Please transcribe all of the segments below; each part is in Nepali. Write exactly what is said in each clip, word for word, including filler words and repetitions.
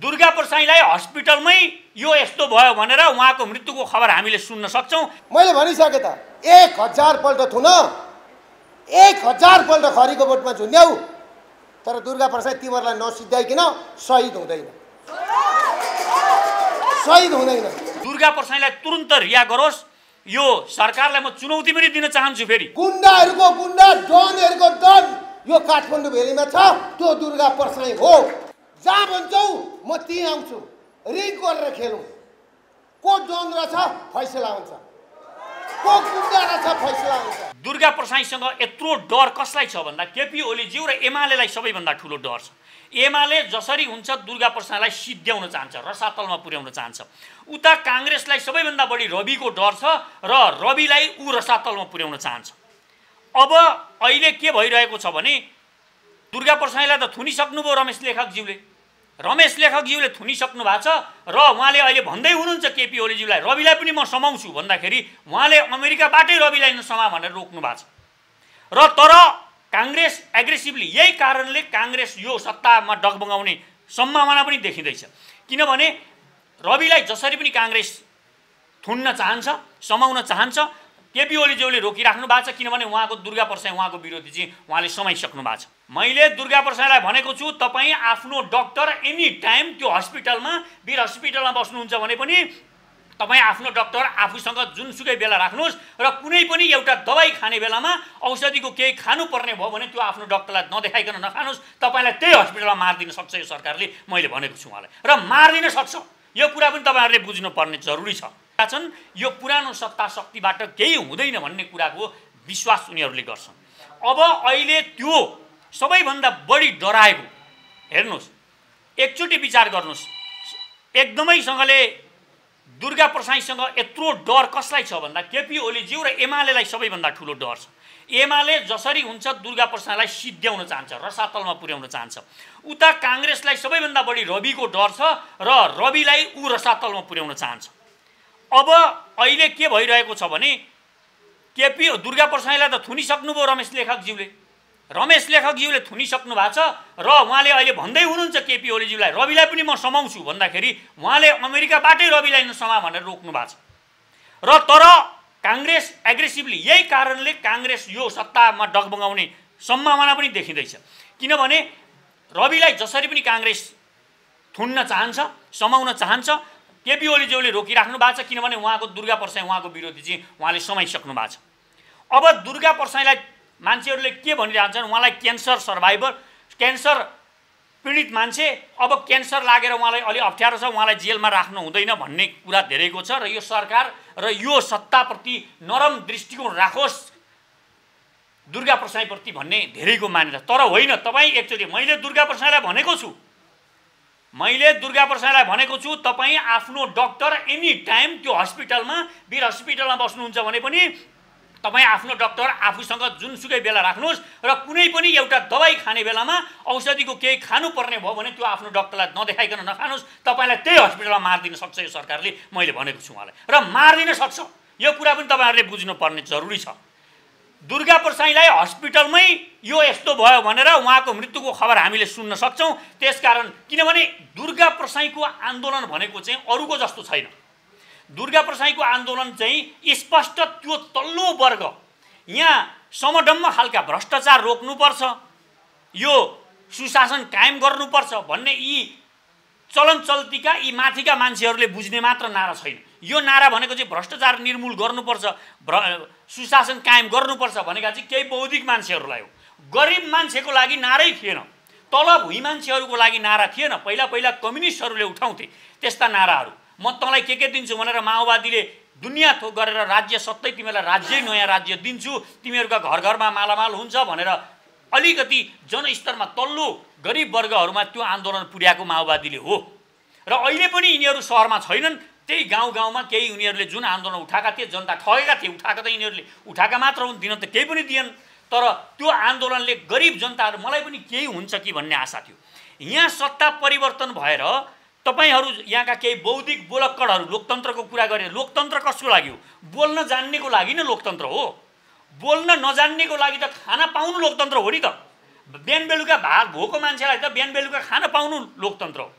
दुर्गा प्रसाईलाई हस्पिटलमै यो यस्तो भयो भनेर उहाँको मृत्युको खबर हामीले सुन्न सक्छौं। मैले भनिसके त एक हजार पल्ट थुन एक हजार पल्ट खरीको बोटमा झुन्ड्याउ, तर दुर्गा प्रसाई तिमीहरूलाई नसिद्ध्याइकन शहीद हुँदैन, शहीद हुँदैन। दुर्गा प्रसाईलाई तुरुन्त रिहा गरोस्। यो सरकारलाई म चुनौती पनि दिन चाहन्छु। फेरि गुण्डाहरूको गुण्डा, डनहरूको डन यो काठमाडौँ भेलीमा छ, त्यो दुर्गा प्रसाई हो। जहाँ भन्छौ म त्यहीँ आउँछु, रिङ गरेर खेलौँ। को डन रहेछ फैसला हुन्छ, को गुण्डा रहेछ फैसला हुन्छ। दुर्गा प्रसाईसँग यत्रो डर कसलाई छ भन्दा केपी ओलीज्यू र एमालेलाई सबैभन्दा ठुलो डर छ। एमाले जसरी हुन्छ दुर्गा प्रसाईलाई सिद्ध्याउन चाहन्छ, रसातलमा पुर्याउन चाहन्छ। उता कांग्रेसलाई सबैभन्दा बढी रविको डर छ र रविलाई ऊ रसातलमा पुर्याउन चाहन्छ। अब अहिले के भइरहेको छ भने दुर्गा प्रसाईलाई त थुनिसक्नुभयो रमेश लेखकज्यूले, रमेश लेखकज्यूले थुनिसक्नु भएको छ र उहाँले अहिले भन्दै हुनुहुन्छ केपी ओलीज्यूलाई रविलाई पनि म समाउँछु भन्दाखेरि उहाँले अमेरिकाबाटै रविलाई नसमा भनेर रोक्नु भएको छ। र तर कांग्रेस एग्रेसिभली यही कारणले कांग्रेस यो सत्तामा डगमगाउने सम्भावना पनि देखिँदैछ। किनभने रविलाई जसरी पनि कांग्रेस थुन्न चाहन्छ, समाउन चाहन्छ। केपी ओलीज्यूले रोकिराख्नु भएको छ, किनभने उहाँको दुर्गा प्रसाई उहाँको विरोधी चाहिँ उहाँले समाइसक्नु भएको छ। मैले दुर्गा प्रसाईलाई भनेको छु, तपाईँ आफ्नो डक्टर एनी टाइम त्यो हस्पिटलमा वीर हस्पिटलमा बस्नुहुन्छ भने पनि तपाईँ आफ्नो डक्टर आफूसँग जुनसुकै बेला राख्नुहोस् र कुनै पनि एउटा दबाई खाने बेलामा औषधिको केही खानुपर्ने भयो भने त्यो आफ्नो डक्टरलाई नदेखाइकन नखानुहोस्। तपाईँलाई त्यही हस्पिटलमा मारिदिन सक्छ यो सरकारले, मैले भनेको छु उहाँलाई, र मारिदिन सक्छ। यो कुरा पनि तपाईँहरूले बुझ्नुपर्ने जरुरी छ। छन् यो पुरानो सत्ता शक्तिबाट केही हुँदैन भन्ने कुराको विश्वास उनीहरूले गर्छन्। अब अहिले त्यो सबैभन्दा बढी डराएको हेर्नुहोस्, एकचोटि विचार गर्नुहोस्। एकदमैसँगले दुर्गा प्रसाईसँग यत्रो डर कसलाई छ भन्दा केपी ओलीज्यू र एमालेलाई सबैभन्दा ठुलो डर छ। एमाले जसरी हुन्छ दुर्गा प्रसाईलाई सिद्ध्याउन चाहन्छ, रसातलमा पुर्याउन चाहन्छ। उता कांग्रेसलाई सबैभन्दा बढी रविको डर छ र रविलाई ऊ रसातलमा पुर्याउन चाहन्छ। अब अहिले के भइरहेको छ भने केपी दुर्गा प्रसाईलाई त थुनिसक्नुभयो रमेश लेखकज्यूले, रमेश लेखकज्यूले थुनिसक्नु भएको छ र उहाँले अहिले भन्दै हुनुहुन्छ केपी ओलीज्यूलाई रविलाई पनि म समाउँछु भन्दाखेरि उहाँले अमेरिकाबाटै रविलाई नसमा भनेर रोक्नु भएको छ। र तर कांग्रेस एग्रेसिभली यही कारणले कांग्रेस यो सत्तामा डगमगाउने सम्भावना पनि देखिँदैछ। किनभने रविलाई जसरी पनि कांग्रेस थुन्न चाहन्छ, समाउन चाहन्छ। केपी ओलीज्यूले रोकिराख्नु भएको छ, किनभने उहाँको दुर्गा प्रसाई उहाँको विरोधी चाहिँ उहाँले समाइसक्नु भएको छ। अब दुर्गा प्रसाईलाई मान्छेहरूले के भनिरहन्छन्, उहाँलाई क्यान्सर सर्भाइभर, क्यान्सर पीडित मान्छे, अब क्यान्सर लागेर उहाँलाई अलि अप्ठ्यारो छ, उहाँलाई जेलमा राख्नु हुँदैन भन्ने कुरा धेरैको छ। र यो सरकार र यो सत्ताप्रति नरम दृष्टिकोण राखोस् दुर्गा प्रसाईप्रति भन्ने धेरैको मान्यता। तर होइन, तपाईँ एकचोटि मैले दुर्गा प्रसाईलाई भनेको छु, मैले दुर्गा प्रसाईलाई भनेको छु तपाईँ आफ्नो डक्टर एनी टाइम त्यो हस्पिटलमा वीर हस्पिटलमा बस्नुहुन्छ भने पनि तपाईँ आफ्नो डक्टर आफूसँग जुनसुकै बेला राख्नुहोस् र कुनै पनि एउटा दबाई खाने बेलामा औषधिको केही खानुपर्ने भयो भने त्यो आफ्नो डक्टरलाई नदेखाइकन नखानुहोस्। तपाईँलाई त्यही हस्पिटलमा मारिदिन सक्छ यो सरकारले, मैले भनेको छु उहाँलाई, र मारिदिन सक्छ। यो कुरा पनि तपाईँहरूले बुझ्नुपर्ने जरुरी छ। दुर्गा प्रसाईलाई हस्पिटलमै यो यस्तो भयो भनेर उहाँको मृत्युको खबर हामीले सुन्न सक्छौं। त्यसकारण किनभने दुर्गा प्रसाईको आन्दोलन भनेको चाहिँ अरूको जस्तो छैन। दुर्गा प्रसाईको आन्दोलन चाहिँ स्पष्ट त्यो तल्लो वर्ग, यहाँ समडम्म खालका भ्रष्टाचार रोक्नुपर्छ, यो सुशासन कायम गर्नुपर्छ भन्ने यी चलन चल्तीका यी माथिका मान्छेहरूले बुझ्ने मात्र नारा छैन। यो नारा भनेको चाहिँ भ्रष्टाचार निर्मूल गर्नुपर्छ, सुशासन कायम गर्नुपर्छ भनेका चाहिँ केही बौद्धिक मान्छेहरूलाई हो। गरिब मान्छेको लागि नारै थिएन, तल भुइँ मान्छेहरूको लागि नारा थिएन। पहिला पहिला कम्युनिस्टहरूले उठाउँथे त्यस्ता नाराहरू, म तँलाई के के दिन्छु भनेर माओवादीले दुनियाँ थोक गरेर राज्य सत्तै तिमीलाई राज्यै नयाँ राज्य दिन्छु, तिमीहरूका घर घरमा मालामाल हुन्छ भनेर अलिकति जनस्तरमा तल्लो गरिब वर्गहरूमा त्यो आन्दोलन पुर्याएको माओवादीले हो। र अहिले पनि यिनीहरू सहरमा छैनन्, त्यही गाउँ गाउँमा केही उनीहरूले जुन आन्दोलन उठाएका थिए, जनता ठगेका थिए, उठाएका त यिनीहरूले उठाएका मात्र हुन्, दिन त केही पनि दिएन। तर त्यो आन्दोलनले गरिब जनताहरू मलाई पनि केही हुन्छ कि भन्ने आशा थियो। यहाँ सत्ता परिवर्तन भएर तपाईहरू यहाँका केही बौद्धिक बोलक्कडहरू लोकतन्त्रको कुरा गरे। लोकतन्त्र कसको लागि हो? बोल्न जान्नेको लागि नै लोकतन्त्र हो। बोल्न नजान्नेको लागि त खाना पाउनु लोकतन्त्र हो नि त। बिहान बेलुका भात भोको मान्छेलाई त बिहान बेलुका खाना पाउनु लोकतन्त्र हो।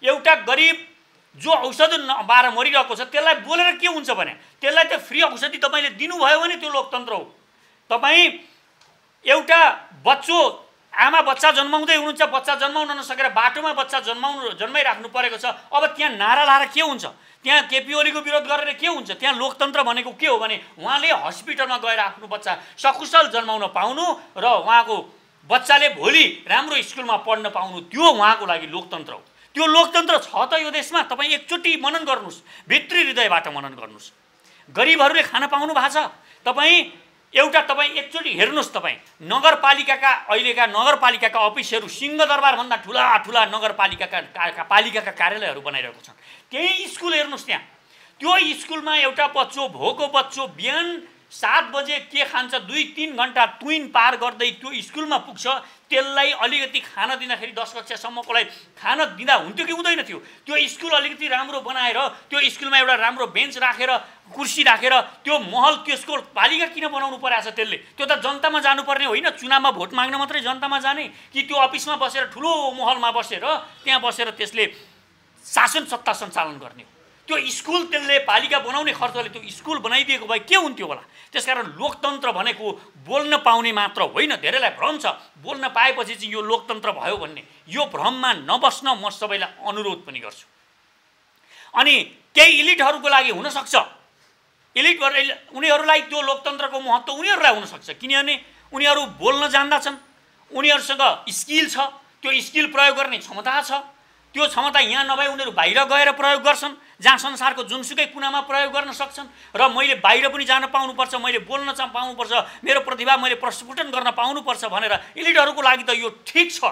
एउटा गरिब जो औषधि नबार मरिरहेको छ त्यसलाई बोलेर के हुन्छ भने त्यसलाई त फ्री औषधि तपाईँले दिनुभयो भने त्यो लोकतन्त्र हो। तपाईँ एउटा बच्चो आमा बच्चा जन्माउँदै हुनुहुन्छ, बच्चा जन्माउन नसकेर बाटोमा बच्चा जन्माउनु जन्माइराख्नु परेको छ, अब त्यहाँ नारा लाएर के हुन्छ? त्यहाँ केपी ओलीको विरोध गरेर के हुन्छ? त्यहाँ लोकतन्त्र भनेको के हो भने उहाँले हस्पिटलमा गएर आफ्नो बच्चा सकुशल जन्माउन पाउनु र उहाँको बच्चाले भोलि राम्रो स्कुलमा पढ्न पाउनु, त्यो उहाँको लागि लोकतन्त्र हो। त्यो लोकतन्त्र छ त यो देशमा? तपाईँ एकचोटि मनन गर्नुहोस्, भित्री हृदयबाट मनन गर्नुहोस्। गरिबहरूले खान पाउनु भएको छ? तपाईँ एउटा तपाईँ एकचोटि हेर्नुहोस्, तपाईँ नगरपालिकाका अहिलेका नगरपालिकाका अफिसहरू सिंहदरबारभन्दा ठुला ठुला नगरपालिकाका पालिकाका कार्यालयहरू बनाइरहेको छन्। त्यही स्कुल हेर्नुहोस्, त्यहाँ त्यो स्कुलमा एउटा बच्चो भोको बच्चो बिहान सात बजे के खान्छ, दुई तिन घन्टा तुइन पार गर्दै त्यो स्कुलमा पुग्छ, त्यसलाई अलिकति खान दिँदाखेरि दस कक्षासम्मकोलाई खान दिँदा हुन्थ्यो कि हुँदैन थियो? त्यो स्कुल अलिकति राम्रो बनाएर त्यो स्कुलमा एउटा राम्रो बेन्च राखेर कुर्सी राखेर त्यो महल त्यसको पालिका किन बनाउनु परेको छ? त्यसले त्यो त जनतामा जानुपर्ने होइन, चुनावमा भोट माग्न मात्रै जनतामा जाने कि त्यो अफिसमा बसेर ठुलो महलमा बसेर त्यहाँ बसेर त्यसले शासन सत्ता सञ्चालन गर्ने हो? त्यो स्कुल त्यसले पालिका बनाउने खर्चले त्यो स्कुल बनाइदिएको भए के हुन्थ्यो होला? त्यसकारण लोकतन्त्र भनेको बोल्न पाउने मात्र होइन। धेरैलाई भ्रम छ बोल्न पाएपछि चाहिँ यो लोकतन्त्र भयो भन्ने। यो भ्रममा नबस्न म सबैलाई अनुरोध पनि गर्छु। अनि केही इलिटहरूको लागि हुनसक्छ, इलिट उनीहरूलाई त्यो लोकतन्त्रको महत्त्व उनीहरूलाई हुनसक्छ, किनभने उनीहरू बोल्न जान्दछन्, उनीहरूसँग स्किल छ, त्यो स्किल प्रयोग गर्ने क्षमता छ। त्यो क्षमता यहाँ नभए उनीहरू बाहिर गएर प्रयोग गर्छन्, जहाँ संसारको जुनसुकै कुनामा प्रयोग गर्न सक्छन्। र मैले बाहिर पनि जान पाउनुपर्छ, मैले बोल्न चाहिँ पाउनुपर्छ, मेरो प्रतिभा मैले प्रस्फुटन गर्न पाउनुपर्छ भनेर इलिटहरूको लागि त यो ठिक छ।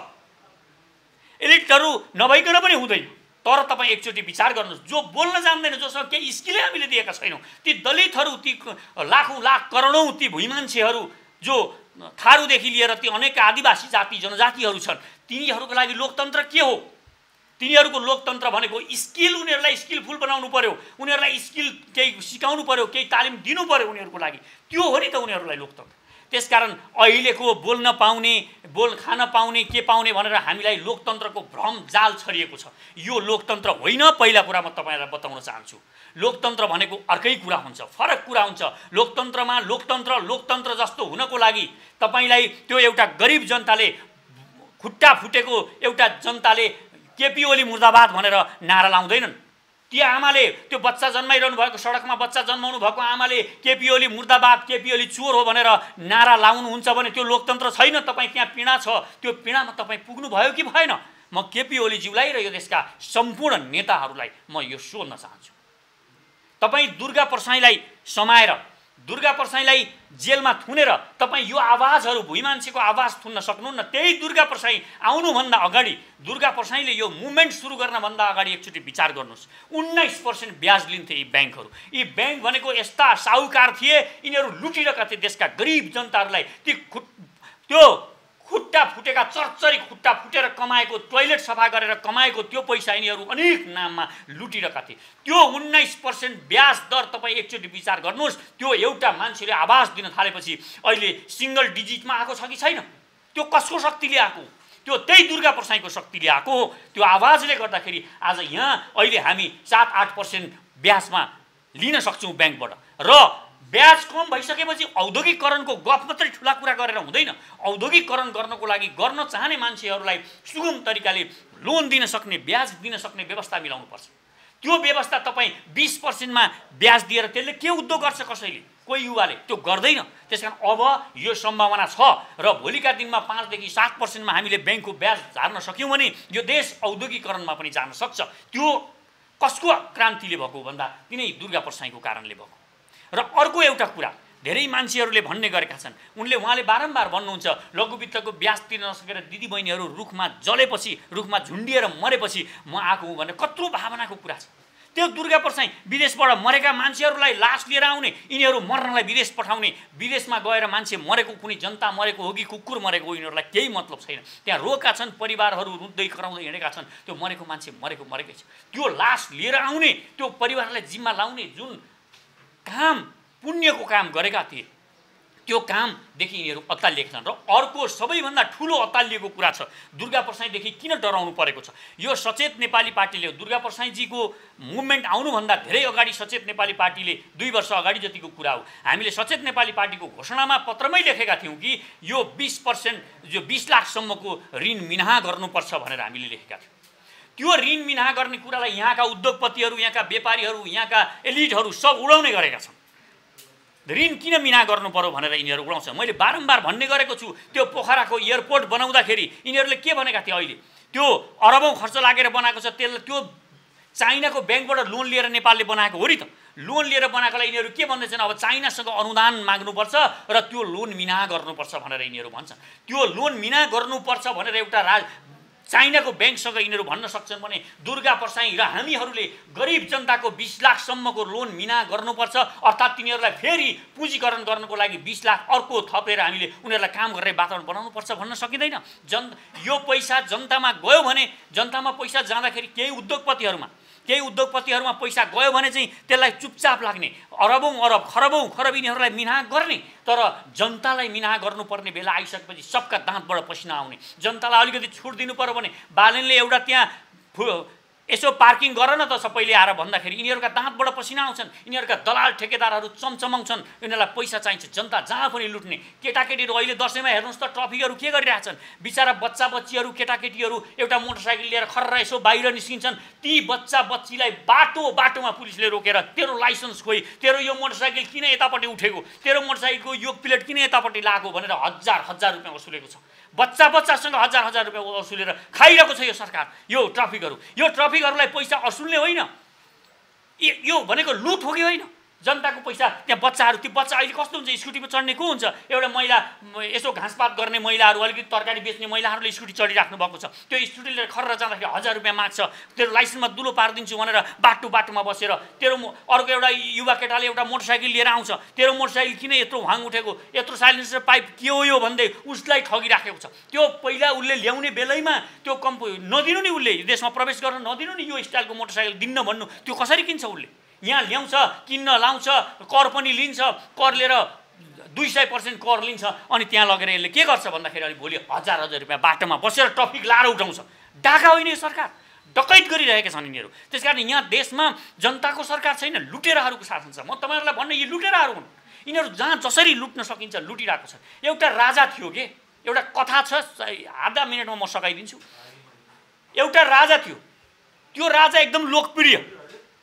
इलिटहरू नभइकन पनि हुँदैन। तर तपाईँ एकचोटि विचार गर्नुहोस्, जो बोल्न जान्दैन, जोसँग केही स्किलै हामीले दिएका छैनौँ, ती दलितहरू, ती लाखौँ लाख करोडौँ ती भुइँ मान्छेहरू जो थारूदेखि लिएर ती अनेक आदिवासी जाति जनजातिहरू छन्, तिनीहरूको लागि लोकतन्त्र के हो? तिनीहरूको लोकतन्त्र भनेको स्किल, उनीहरूलाई स्किलफुल बनाउनु पर्यो, उनीहरूलाई स्किल केही सिकाउनु पर्यो, केही तालिम दिनु पर्यो उनीहरूको लागि, त्यो हो नि त उनीहरूलाई लोकतन्त्र। त्यसकारण अहिलेको बोल्न पाउने, बोल खान पाउने, के पाउने भनेर हामीलाई लोकतन्त्रको भ्रम जाल छरिएको छ। यो लोकतन्त्र होइन। पहिला कुरा म तपाईँलाई बताउन चाहन्छु, लोकतन्त्र भनेको अर्कै कुरा हुन्छ, फरक कुरा हुन्छ। लोकतन्त्रमा लोकतन्त्र लोकतन्त्र जस्तो हुनको लागि तपाईँलाई त्यो एउटा गरिब जनताले, खुट्टा फुटेको एउटा जनताले केपी ओली मुर्दाबाद भनेर नारा लाउँदैनन्। ती आमाले, त्यो बच्चा जन्माइरहनु भएको, सडकमा बच्चा जन्माउनु भएको आमाले केपी ओली मुर्दाबाद, केपी ओली चोर हो भनेर नारा लाउनुहुन्छ भने त्यो लोकतन्त्र छैन। तपाईँ त्यहाँ पीडा छ, त्यो पीडामा तपाईँ पुग्नु भयो कि भएन? म केपी ओलीज्यूलाई र यो देशका सम्पूर्ण नेताहरूलाई म यो सोध्न चाहन्छु। तपाईँ दुर्गा परसाईलाई समाएर, दुर्गा परसाईलाई जेलमा थुनेर तपाईँ यो आवाजहरू, भुइँ मान्छेको आवाज थुन्न सक्नुहुन्न। त्यही दुर्गा परसाई आउनुभन्दा अगाडि, दुर्गा परसाईले यो मुभमेन्ट सुरु गर्नभन्दा अगाडि एकचोटि विचार गर्नुहोस्। उन्नाइस पर्सेन्ट ब्याज लिन्थे यी ब्याङ्कहरू। यी ब्याङ्क भनेको यस्ता साहुकार थिए, यिनीहरू लुटिरहेका थिए देशका गरिब जनताहरूलाई। ती खुट त्यो खुट्टा फुटेका, चरचरी खुट्टा फुटेर कमाएको, टोइलेट सफा गरेर कमाएको त्यो पैसा यिनीहरू अनेक नाममा लुटिरहेका थिए। त्यो उन्नाइस पर्सेन्ट ब्याज दर तपाईँ एकचोटि विचार गर्नुहोस्। त्यो एउटा मान्छेले आवाज दिन थालेपछि अहिले सिङ्गल डिजिटमा आएको छ कि छैन? त्यो कसको शक्तिले आएको? त्यो त्यही दुर्गा परसाईको शक्तिले आएको हो। त्यो आवाजले गर्दाखेरि आज यहाँ अहिले हामी सात आठ पर्सेन्ट ब्याजमा लिन सक्छौँ ब्याङ्कबाट। र ब्याज कम भइसकेपछि औद्योगिकरणको गफ मात्रै ठुला कुरा गरेर हुँदैन। औद्योगिकरण गर्नको लागि गर्न चाहने मान्छेहरूलाई सुगम तरिकाले लोन दिन सक्ने, ब्याज दिन सक्ने व्यवस्था मिलाउनुपर्छ। त्यो व्यवस्था तपाईँ बिस पर्सेन्टमा ब्याज दिएर त्यसले के उद्योग गर्छ कसैले? कोही युवाले त्यो गर्दैन। त्यसकारण अब यो सम्भावना छ र भोलिका दिनमा पाँचदेखि सात पर्सेन्टमा हामीले ब्याङ्कको ब्याज झार्न सक्यौँ भने यो देश औद्योगिकरणमा पनि जान सक्छ। त्यो कसको क्रान्तिले भएको भन्दा तिनै दुर्गा परसाईको कारणले भएको। र अर्को एउटा कुरा धेरै मान्छेहरूले भन्ने गरेका छन्, उनले उहाँले बारम्बार भन्नुहुन्छ लघुवित्तको ब्याज तिर्न नसकेर दिदीबहिनीहरू रुखमा जलेपछि, रुखमा झुन्डिएर मरेपछि म आएको हुँ भन्ने कत्रो भावनाको कुरा छ। त्यो दुर्गा परसाई विदेशबाट मरेका मान्छेहरूलाई लास लिएर आउने, यिनीहरू मर्नलाई विदेश पठाउने, विदेशमा गएर मान्छे मरेको, कुनै जनता मरेको हो कि कुकुर मरेको हो यिनीहरूलाई केही मतलब छैन। त्यहाँ रोएका छन्, परिवारहरू रुँदै कराउँदै हिँडेका छन्, त्यो मरेको मान्छे मरेको मरेकै छ। त्यो लास लिएर आउने, त्यो परिवारलाई जिम्मा लाउने जुन काम, पुण्यको काम गरेका थिए, त्यो कामदेखि यिनीहरू अत्तालिएका छन्। र अर्को सबैभन्दा ठुलो अत्तालिएको कुरा छ, दुर्गा परसाईदेखि किन डराउनु परेको छ। यो सचेत नेपाली पार्टीले दुर्गा परसाईजीको मुभमेन्ट आउनुभन्दा धेरै अगाडि सचेत नेपाली पार्टीले दुई वर्ष अगाडि जतिको कुरा हो, हामीले सचेत नेपाली पार्टीको घोषणामा पत्रमै लेखेका थियौँ कि यो बिस पर्सेन्ट जो बिस लाखसम्मको ऋण मिनाहा गर्नुपर्छ भनेर हामीले लेखेका थियौँ। त्यो ऋण मिनाहा गर्ने कुरालाई यहाँका उद्योगपतिहरू, यहाँका व्यापारीहरू, यहाँका एलिटहरू सब उडाउने गरेका छन्। ऋण किन मिना गर्नु पर्यो भनेर यिनीहरू उडाउँछ। मैले बारम्बार भन्ने गरेको छु, त्यो पोखराको एयरपोर्ट बनाउँदाखेरि यिनीहरूले के भनेका थिए, अहिले त्यो अरबौँ खर्च लागेर बनाएको छ, त्यसलाई त्यो चाइनाको ब्याङ्कबाट लोन लिएर नेपालले बनाएको हो नि त। लोन लिएर बनाएकोलाई यिनीहरू के भन्दैछन्, अब चाइनासँग अनुदान माग्नुपर्छ र त्यो लोन मिना गर्नुपर्छ भनेर यिनीहरू भन्छन्। त्यो लोन मिना गर्नुपर्छ भनेर एउटा राज चाइनाको ब्याङ्कसँग यिनीहरू भन्न सक्छन् भने दुर्गा परसाई र हामीहरूले गरिब जनताको बिस लाखसम्मको लोन मिना गर्नुपर्छ, अर्थात् तिनीहरूलाई फेरि पुँजीकरण गर्नको लागि बिस लाख अर्को थपेर हामीले उनीहरूलाई काम गर्ने वातावरण बनाउनुपर्छ भन्न सकिँदैन। जन यो पैसा जनतामा गयो भने, जनतामा पैसा जाँदाखेरि केही उद्योगपतिहरूमा केही उद्योगपतिहरूमा पैसा गयो भने चाहिँ त्यसलाई चुपचाप लाग्ने, अरबौँ अरब खरबौँ खरब यिनीहरूलाई मिना गर्ने। तर जनतालाई मिना गर्नुपर्ने बेला आइसकेपछि सबका दाँतबाट पसिना आउने, जनतालाई अलिकति छुट दिनु पर्यो भने बालनले एउटा त्यहाँ यसो पार्किङ गर न त सबैले आएर भन्दाखेरि यिनीहरूका दाँतबाट पसिना आउँछन्। यिनीहरूका दलाल ठेकेदारहरू चमचमाउँछन्, यिनीहरूलाई पैसा चाहिन्छ, जनता जहाँ पनि लुट्ने। केटाकेटीहरू अहिले दसैँमा हेर्नुहोस् त ट्राफिकहरू के गरिरहेछन्, बिचरा बच्चा बच्चीहरू केटाकेटीहरू एउटा मोटरसाइकल लिएर खर्र यसो बाहिर निस्किन्छन्, ती बच्चा बच्चीलाई बाटो बाटोमा पुलिसले रोकेर तेरो लाइसेन्स खोइ, तेरो यो मोटरसाइकल किन यतापट्टि उठेको, तेरो मोटरसाइकलको यो प्लेट किन यतापट्टि लागेको भनेर हजार हजार रुपियाँ वसुलेको छ। बच्चा बच्चासँग हजार हजार रुपियाँ वसुलेर खाइरहेको छ यो सरकार, यो ट्राफिकहरू। यो ट्राफिकहरूलाई पैसा असुल्ने होइन, यो भनेको लुट हो कि होइन। जनताको पैसा त्यहाँ बच्चाहरू, त्यो बच्चा अहिले कस्तो हुन्छ, स्कुटीमा चढ्ने को हुन्छ, एउटा महिला यसो घाँसपात गर्ने महिलाहरू, अलिकति तरकारी बेच्ने महिलाहरूले स्कुटी चढिराख्नु भएको छ, त्यो स्कुटी लिएर खर्र जाँदाखेरि हजार रुपियाँ माग्छ, तेरो लाइसेन्समा दुलो पारिदिन्छु भनेर बाटो बाटोमा बसेर। तेरो अर्को एउटा युवा केटाले एउटा मोटरसाइकल लिएर आउँछ, तेरो मोटरसाइकल किन यत्रो भाङ उठेको, यत्रो साइलेन्सर पाइप के हो यो भन्दै उसलाई ठगिराखेको छ। त्यो पहिला उसले ल्याउने बेलैमा त्यो कम्प नदिनु नि, उसले देशमा प्रवेश गर्न नदिनु नि, यो स्टाइलको मोटरसाइकल दिन्न भन्नु, त्यो कसरी किन्छ उसले। यहाँ ल्याउँछ, किन्न लाउँछ, कर पनि लिन्छ, कर लिएर दुई सय पर्सेन्ट कर लिन्छ, अनि त्यहाँ लगेर यसले के गर्छ भन्दाखेरि अहिले भोलि हजार हजार रुपियाँ बाटोमा बसेर ट्राफिक लाएर उठाउँछ। डाका होइन यो सरकार, डकैत गरिरहेका छन् यिनीहरू। त्यस कारण यहाँ देशमा जनताको सरकार छैन, लुटेराहरूको शासन छ। म तपाईँहरूलाई भन्ने यी लुटेराहरू हुन्, यिनीहरू जहाँ जसरी लुट्न सकिन्छ लुटिरहेको छ। एउटा राजा थियो के, एउटा कथा छ, आधा मिनटमा म सघाइदिन्छु। एउटा राजा थियो, त्यो राजा एकदम लोकप्रिय,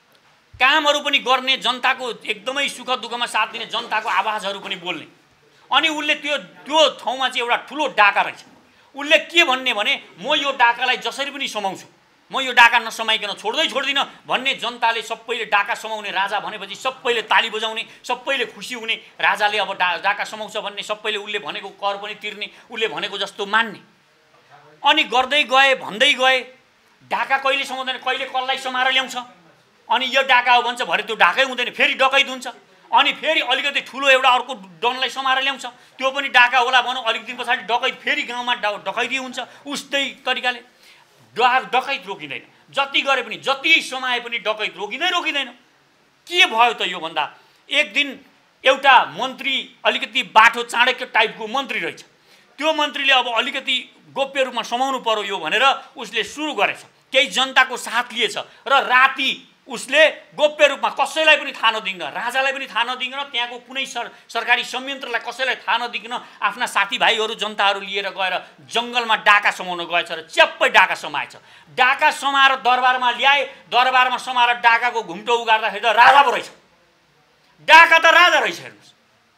कामहरू पनि गर्ने, जनताको एकदमै सुख दुःखमा साथ दिने, जनताको आवाजहरू पनि बोल्ने। अनि उसले त्यो त्यो ठाउँमा चाहिँ एउटा ठुलो डाका रहेछ। उसले के भन्ने भने, म यो डाकालाई जसरी पनि समाउँछु, म यो डाका नसमाइकन छोड्दै छोड्दिनँ भन्ने। जनताले सबैले डाका समाउने, राजा भनेपछि सबैले ताली बजाउने, सबैले खुसी हुने। राजाले अब डा डाका समाउँछ भन्ने, सबैले उसले भनेको कर पनि तिर्ने, उसले भनेको जस्तो मान्ने। अनि गर्दै गए, भन्दै गए, डाका कहिले समाउँदैन, कहिले कसलाई समाएर ल्याउँछ, अनि यो डाका हो भन्छ, भरे त्यो डाकै हुँदैन, फेरि डकैत हुन्छ। अनि फेरि अलिकति ठुलो एउटा अर्को डनलाई समाएर ल्याउँछ, त्यो पनि डाका होला भनौँ, अलिक दिन पछाडि डकैत, फेरि गाउँमा डकैती हुन्छ। उस्तै तरिकाले डा डकैत रोकिँदैन, जति गरे पनि, जति समाए पनि डकैत रोकिँदै रोकिँदैन। के भयो त यो भन्दा, एक दिन एउटा मन्त्री अलिकति बाठो चाणक्य टाइपको मन्त्री रहेछ, त्यो मन्त्रीले अब अलिकति गोप्य रूपमा समाउनु पर्यो यो भनेर उसले सुरु गरेछ, केही जनताको साथ लिएछ र राति उसले गोप्य रूपमा कसैलाई पनि थाहा नदिन, राजालाई पनि थाहा नदिन, त्यहाँको कुनै सर सरकारी संयन्त्रलाई कसैलाई थाहा नदिन आफ्ना साथीभाइहरू जनताहरू लिएर गएर जङ्गलमा डाका समाउन गएछ र च्याप्पै डाका समाएछ। डाका समाएर दरबारमा ल्याए, दरबारमा समाएर डाकाको घुम्टो उगार्दाखेरि त राजा पो रहेछ, डाका त राजा रहेछ। हेर्नुहोस्,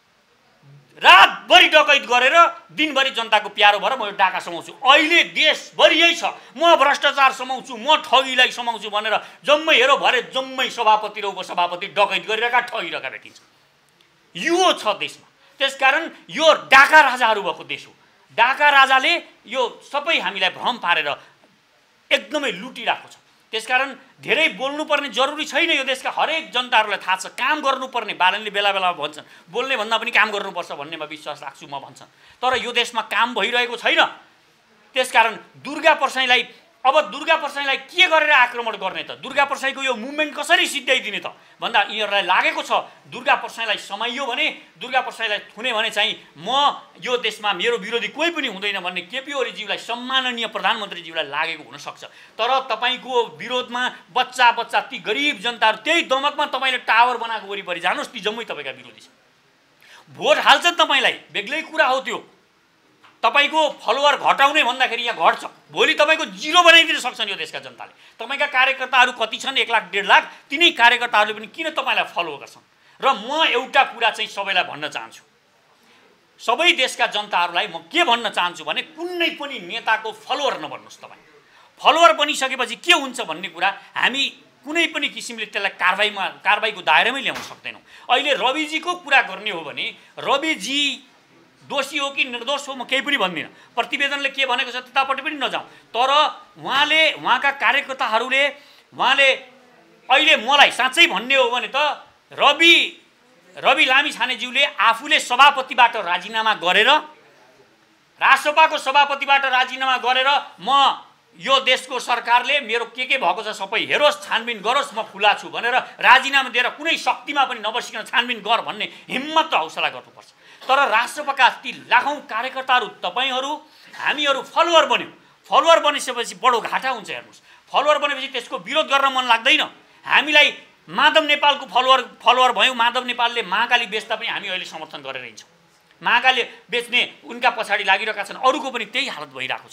रातभरि डकैत गरेर दिनभरि जनताको प्यारो भएर म यो डाका समाउँछु, अहिले देशभरि यही छ, म भ्रष्टाचार समाउँछु, म ठगीलाई समाउँछु भनेर जम्मै हेरो भरे जम्मै सभापति र उपसभापति डकैत गरिरहेका, ठगिरहेका भेटिन्छ। यो छ देशमा। त्यसकारण यो डाका राजाहरू भएको देश हो। डाका राजाले यो सबै हामीलाई भ्रम पारेर एकदमै लुटिरहेको छ। त्यसकारण धेरै बोल्नुपर्ने जरुरी छैन, यो देशका हरेक जनताहरूलाई थाहा छ, काम गर्नुपर्ने। बालनले बेला बेला भन्छन्, बोल्ने भन्दा पनि काम गर्नुपर्छ भन्नेमा विश्वास राख्छु म भन्छन्। तर यो देशमा काम भइरहेको छैन। त्यसकारण दुर्गा परसाईलाई अब दुर्गा प्रसाईलाई के गरेर आक्रमण गर्ने त? दुर्गा प्रसाईको यो मुभमेन्ट कसरी सिद्ध्याइदिने त भन्दा यिनीहरूलाई लागेको छ दुर्गा प्रसाईलाई समाइयो भने, दुर्गा प्रसाईलाई थुने भने चाहिँ म यो देशमा मेरो विरोधी कोही पनि हुँदैन भन्ने केपी ओलीज्यूलाई, सम्माननीय प्रधानमन्त्रीज्यूलाई लागेको हुनसक्छ। तर तपाईँको विरोधमा बच्चा बच्चा ती गरिब जनताहरू त्यही दमकमा तपाईँले टावर बनाएको वरिपरि जानुहोस्, ती जम्मै तपाईँका विरोधी छन्। भोट हाल्छन् तपाईँलाई, बेग्लै कुरा हो त्यो। तपाईको फलोवर घटाउने भन्दाखेरि यहाँ घट्छ, भोलि तपाईँको जिरो बनाइदिन सक्छन् यो देशका जनताले। तपाईँका कार्यकर्ताहरू कति छन्, एक लाख डेढ लाख, तिनै कार्यकर्ताहरूले पनि किन तपाईँलाई फलो गर्छन्? र म एउटा कुरा चाहिँ सबैलाई भन्न चाहन्छु, सबै देशका जनताहरूलाई म के भन्न चाहन्छु भने कुनै पनि नेताको फलोवर नबन्नुहोस्। तपाईँ फलोवर बनिसकेपछि के हुन्छ भन्ने कुरा हामी कुनै पनि किसिमले त्यसलाई कारबाहीमा कारबाहीको दायरामै ल्याउन सक्दैनौँ। अहिले रविजीको कुरा गर्ने हो भने रविजी दोषी हो कि निर्दोष हो म केही पनि भन्दिनँ, प्रतिवेदनले के भनेको छ त्यतापट्टि पनि नजाउँ। तर उहाँले, उहाँका कार्यकर्ताहरूले, उहाँले अहिले मलाई साँच्चै भन्ने हो भने त रवि रवि लामिछानेज्यूले आफूले सभापतिबाट राजीनामा गरेर, राष्ट्रसभाको सभापतिबाट राजीनामा गरेर म यो देशको सरकारले मेरो के के भएको छ सबै हेरोस्, छानबिन गरोस्, म खुला छु भनेर राजीनामा दिएर कुनै शक्तिमा पनि नबसिकन छानबिन गर भन्ने हिम्मत र हौसला गर्नुपर्छ। तर राष्ट्रसभाका ती लाखौँ कार्यकर्ताहरू, तपाईँहरू, हामीहरू फलोवर बन्यौँ। फलोवर बनिसकेपछि बडो घाटा हुन्छ। हेर्नुहोस्, फलोवर बनेपछि त्यसको विरोध गर्न मन लाग्दैन। हामीलाई माधव नेपालको फलोवर फलोवर भयौँ, माधव नेपालले महाकाली बेच्दा पनि हामी अहिले समर्थन गरेर हिँड्छौँ। महाकाली बेच्ने उनका पछाडि लागिरहेका छन्, अरूको पनि त्यही हालत भइरहेको छ।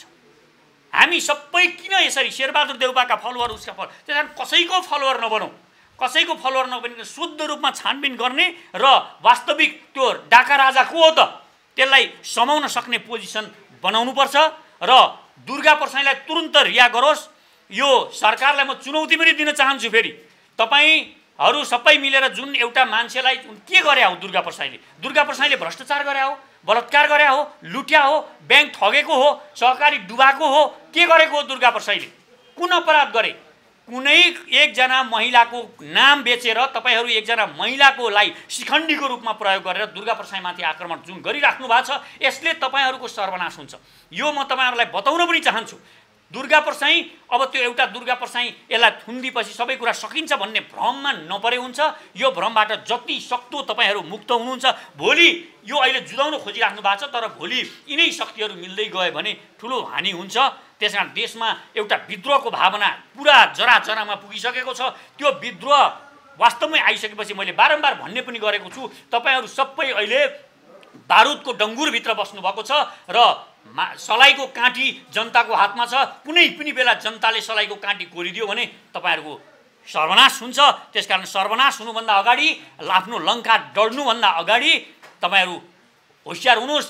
हामी सबै किन यसरी शेरबहादुर देउपाका फलोवर, उसका फलोवर, त्यस कारण कसैको फलोवर नबनौँ, कसैको फलोवर नबनिकन शुद्ध रूपमा छानबिन गर्ने र वास्तविक त्यो डाका राजा को हो त त्यसलाई समाउन सक्ने पोजिसन बनाउनुपर्छ। र दुर्गा प्रसाईलाई तुरुन्त रिहा गरोस्। यो सरकारलाई म चुनौती पनि दिन चाहन्छु। फेरि तपाईँहरू सबै मिलेर जुन एउटा मान्छेलाई के गरे हो दुर्गा प्रसाईले, दुर्गा प्रसाईले भ्रष्टाचार गरे हो, बलात्कार गरे हो, लुट्या हो, ब्याङ्क ठगेको हो, सहकारी डुबाएको हो, के गरेको हो दुर्गा प्रसाईले? कुन अपराध गरे? कुनै एकजना महिलाको नाम बेचेर तपाईँहरू एकजना महिलाको लाई शिखण्डीको रूपमा प्रयोग गरेर दुर्गा प्रसाईमाथि आक्रमण जुन गरिराख्नु भएको छ, यसले तपाईँहरूको सर्वनाश हुन्छ। यो म तपाईँहरूलाई बताउन पनि चाहन्छु। दुर्गा प्रसाई अब त्यो एउटा दुर्गा प्रसाई यसलाई थुन्दिपछि सबै कुरा सकिन्छ भन्ने भ्रममा नपरे हुन्छ। यो भ्रमबाट जति सक्दो तपाईँहरू मुक्त हुनुहुन्छ। भोलि यो अहिले जुधाउन खोजिराख्नु भएको छ, तर भोलि यिनै शक्तिहरू मिल्दै गयो भने ठुलो हानि हुन्छ। त्यसकारण देशमा एउटा विद्रोहको भावना पुरा जरा जरामा पुगिसकेको छ। त्यो विद्रोह वास्तवमै आइसकेपछि मैले बारम्बार भन्ने पनि गरेको छु, तपाईँहरू सबै अहिले बारुदको डङ्गुरभित्र बस्नुभएको छ र सलाइको काँटी जनताको हातमा छ। कुनै पनि बेला जनताले सलाइको काँटी कोरिदियो भने तपाईँहरूको सर्वनाश हुन्छ। त्यसकारण सर्वनाश हुनुभन्दा अगाडि, आफ्नो लङ्का डढ्नुभन्दा अगाडि तपाईँहरू होसियार हुनुहोस्,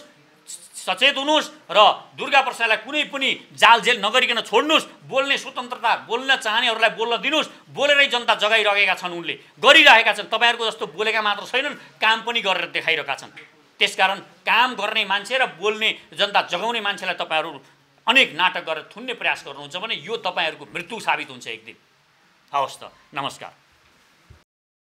सचेत हुनुहोस् र दुर्गा प्रसाईलाई कुनै पनि जाल जेल नगरिकन छोड्नुहोस्। बोल्ने स्वतन्त्रता, बोल्न चाहनेहरूलाई बोल्न दिनुहोस्। बोलेरै जनता जगाइरहेका छन्, उनले गरिरहेका छन्। तपाईँहरूको जस्तो बोलेका मात्र छैनन्, काम पनि गरेर देखाइरहेका छन्। त्यसकारण काम गर्ने मान्छे र बोल्ने जनता जगाउने मान्छेलाई तपाईँहरू अनेक नाटक गरेर थुन्ने प्रयास गर्नुहुन्छ भने यो तपाईँहरूको मृत्यु साबित हुन्छ एक दिन। हवस् त, नमस्कार।